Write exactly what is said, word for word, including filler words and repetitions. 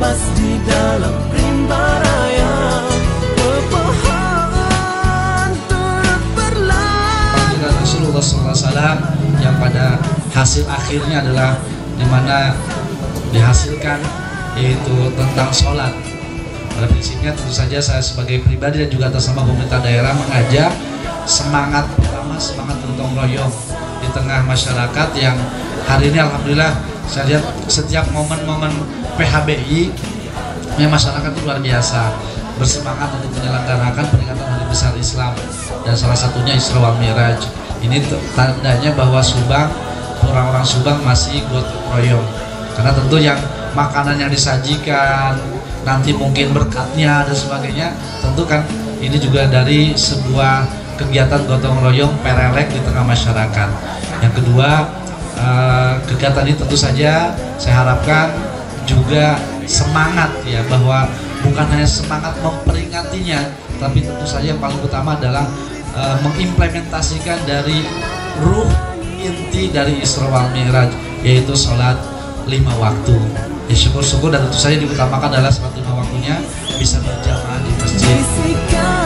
lepas di dalam rimba raya. Pepohonan turut berlalu. Rasulullah shallallahu alaihi wasallam yang pada hasil akhirnya adalah dimana dihasilkan yaitu tentang sholat. Pada prinsipnya tentu saja saya sebagai pribadi dan juga atas nama pemerintah daerah mengajak semangat pertama, semangat gotong royong di tengah masyarakat yang hari ini alhamdulillah saya lihat setiap momen-momen P H B I yang masyarakat itu luar biasa bersemangat untuk menyelenggarakan peringatan hari besar Islam dan salah satunya Isra wal Mi'raj. Ini tandanya bahwa Subang, orang-orang Subang masih gotong royong karena tentu yang makanan yang disajikan nanti mungkin berkatnya dan sebagainya tentu kan ini juga dari sebuah kegiatan gotong royong perelek di tengah masyarakat. Yang kedua, eh, kegiatan ini tentu saja saya harapkan juga semangat ya, bahwa bukan hanya semangat memperingatinya, tapi tentu saja yang paling utama adalah eh, mengimplementasikan dari ruh inti dari Isra wal Mi'raj, yaitu sholat lima waktu. Ya syukur-syukur dan tentu saja diutamakan adalah sholat lima waktunya bisa berjamaah di masjid.